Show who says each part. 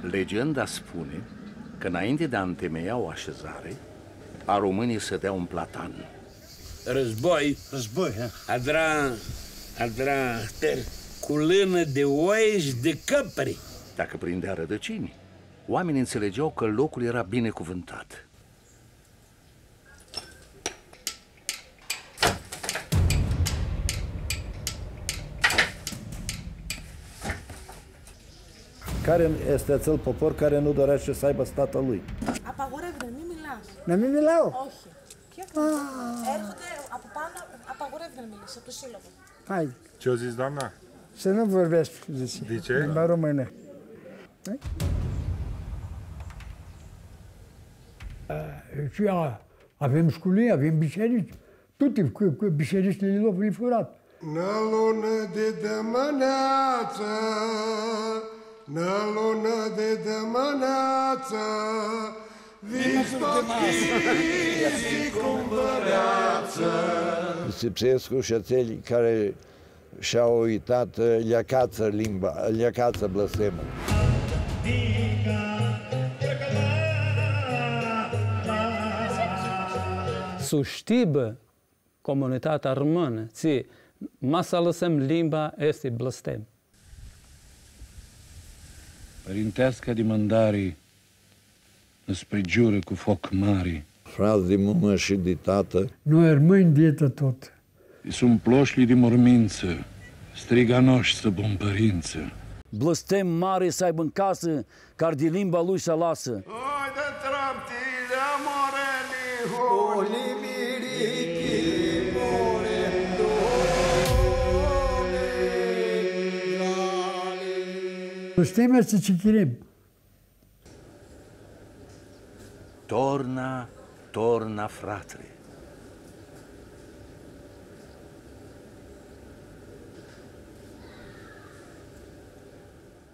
Speaker 1: Legenda spune că înainte de a întemeia o așezare, a românii sădeau un platan.
Speaker 2: Război.
Speaker 3: Război, ha?
Speaker 2: Adra cu lână de oie și de căpri.
Speaker 1: Dacă prindea rădăcini, oamenii înțelegeau că locul era binecuvântat.
Speaker 4: Care este acel popor care nu dorește să aibă statul lui?
Speaker 5: Απαγορεύεται, μην μιλάς.
Speaker 4: Να μην μιλάω.
Speaker 5: Όχι. Ποια έρχονται από πάνω, απαγορεύεται να μιλήσεις, από το σύλλογο.
Speaker 4: Hai.
Speaker 6: Ce-o zis doamna?
Speaker 4: Să nu vorbești, zice.
Speaker 6: De ce?
Speaker 4: Limba română.
Speaker 7: Și avem școlii, avem biserici. Toate bisericile le-au furat.
Speaker 8: Nă lună de dămâneață, nă lună de dămâneață, vii cumpăreață.
Speaker 9: Sipsescu și ațeli care și-au uitat leacață limba, leacață blăsemă.
Speaker 10: Să știbă comunitatea română, ți masa lăsăm limba este blăstem.
Speaker 11: Părintească de mândarii înspre giură cu foc mari.
Speaker 9: Frați de mumă și de tată.
Speaker 7: Noi rămâni dietă tot.
Speaker 11: Sunt ploșli de mormință, striganoși să bun părință.
Speaker 12: Blăstem mare să aibă în casă, care de limba lui să lasă.
Speaker 8: Oi de traptile moreni, holi mirichi,
Speaker 7: Blăstem să cichirim.
Speaker 1: Torna, torna, fratre.